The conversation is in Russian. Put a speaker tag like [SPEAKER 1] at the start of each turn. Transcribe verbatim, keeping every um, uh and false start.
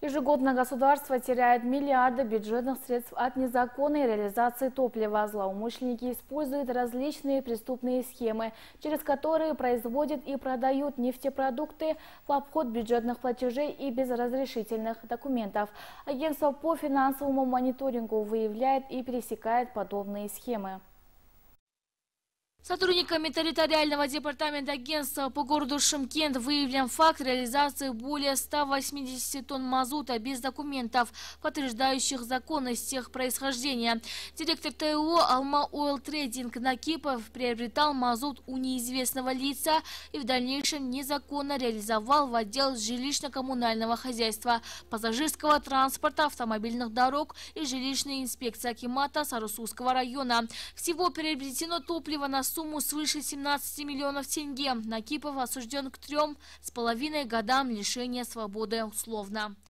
[SPEAKER 1] Ежегодно государство теряет миллиарды бюджетных средств от незаконной реализации топлива. Злоумышленники используют различные преступные схемы, через которые производят и продают нефтепродукты в обход бюджетных платежей и без разрешительных документов. Агентство по финансовому мониторингу выявляет и пересекает подобные схемы.
[SPEAKER 2] Сотрудниками территориального департамента агентства по городу Шымкент выявлен факт реализации более ста восьмидесяти тонн мазута без документов, подтверждающих законность их происхождения. Директор ТО «Алма Ойл Трейдинг» Накипов приобретал мазут у неизвестного лица и в дальнейшем незаконно реализовал в отдел жилищно-коммунального хозяйства, пассажирского транспорта, автомобильных дорог и жилищной инспекции акимата Сарысульского района. Всего приобретено топливо на сумму свыше семнадцати миллионов тенге. Накипов осужден к трем с половиной годам лишения свободы условно.